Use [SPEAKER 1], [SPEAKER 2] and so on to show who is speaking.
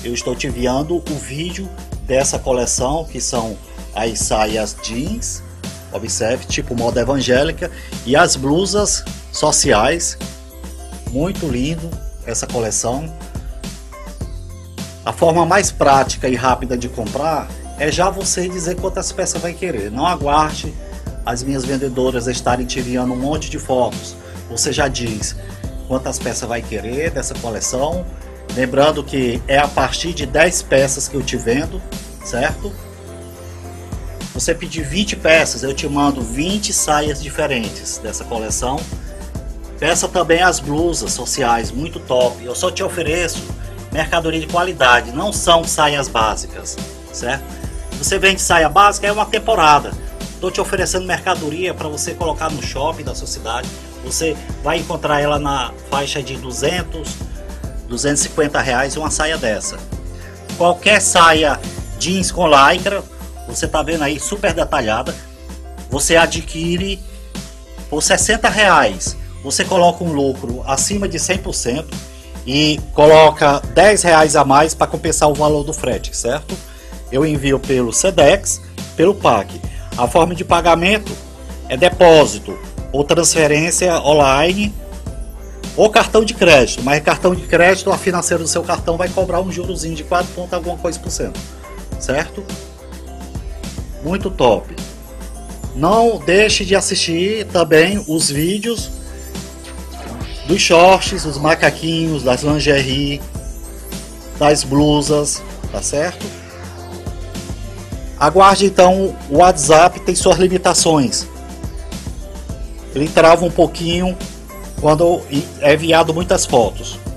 [SPEAKER 1] eu estou te enviando o vídeo dessa coleção, que são as saias jeans, observe, tipo moda evangélica, e as blusas sociais. Muito lindo essa coleção. A forma mais prática e rápida de comprar é já você dizer quantas peças vai querer. Não aguarde as minhas vendedoras estarem te enviando um monte de fotos. Você já diz quantas peças vai querer dessa coleção. Lembrando que é a partir de 10 peças que eu te vendo, certo? Você pedir 20 peças, eu te mando 20 saias diferentes dessa coleção. Peça também as blusas sociais, muito top. Eu só te ofereço mercadoria de qualidade, não são saias básicas, certo? Você vende saia básica, é uma temporada. Estou te oferecendo mercadoria para você colocar no shopping da sua cidade. Você vai encontrar ela na faixa de 200, 250 reais uma saia dessa. Qualquer saia jeans com lycra, você tá vendo aí, super detalhada, você adquire por 60 reais. Você coloca um lucro acima de 100% e coloca 10 reais a mais para compensar o valor do frete, certo? Eu envio pelo Sedex, pelo PAC. A forma de pagamento é depósito ou transferência online ou cartão de crédito, mas cartão de crédito, a financeira do seu cartão vai cobrar um jurozinho de 4 pontos alguma coisa por cento, certo? Muito top. Não deixe de assistir também os vídeos dos shorts, dos macaquinhos, das lingerie, das blusas, tá certo? Aguarde então, o WhatsApp tem suas limitações. Ele trava um pouquinho quando é enviado muitas fotos.